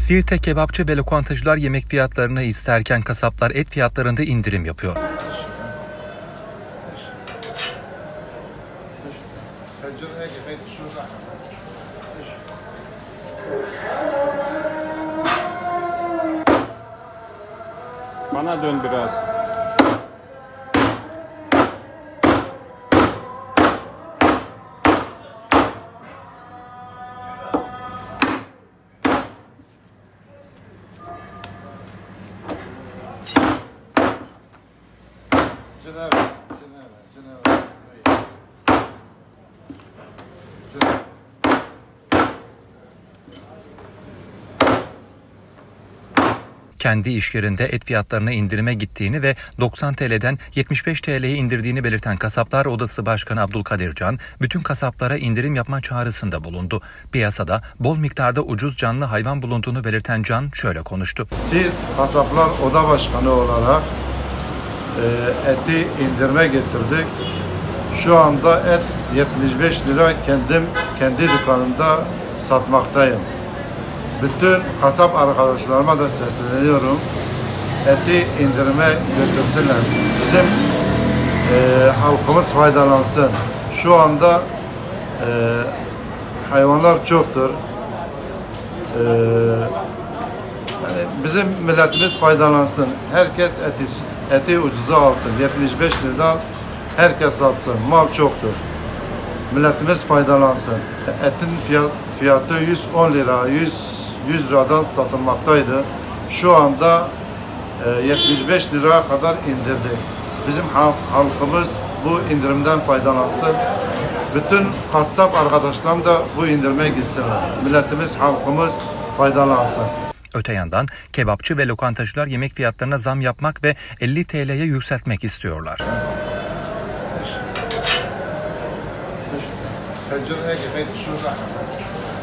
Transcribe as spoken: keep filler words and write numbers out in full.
Siirt'te kebapçı ve lokantacılar yemek fiyatlarını isterken kasaplar et fiyatlarında indirim yapıyor. Bana dön biraz. Cenab-ı Cenab-ı Cenab-ı Kendi iş yerinde et fiyatlarına indirime gittiğini ve doksan TL'den yetmiş beş TL'ye indirdiğini belirten Kasaplar Odası Başkanı Abdülkadir Can, bütün kasaplara indirim yapma çağrısında bulundu. Piyasada bol miktarda ucuz canlı hayvan bulunduğunu belirten Can şöyle konuştu. Siirt Kasaplar Oda Başkanı olarak e, eti indirime getirdik. Şu anda et yetmiş beş lira kendim kendi dükkanımda satmaktayım. Bütün kasap arkadaşlarıma da sesleniyorum. Eti indirime götürsünler. Bizim e, halkımız faydalansın. Şu anda e, hayvanlar çoktur. E, yani bizim milletimiz faydalansın. Herkes eti, eti ucuza alsın. yetmiş beş liradan herkes satsın. Mal çoktur. Milletimiz faydalansın. Etin fiyat, fiyatı yüz on lira, yüz liradan satılmaktaydı. Şu anda e, yetmiş beş liraya kadar indirdi. Bizim halkımız bu indirimden faydalansın. Bütün kasap arkadaşlarım da bu indirime gitsinler. Milletimiz, halkımız faydalansın. Öte yandan kebapçı ve lokantacılar yemek fiyatlarına zam yapmak ve elli TL'ye yükseltmek istiyorlar. Pencereye gitmeyi düşünüyorlar.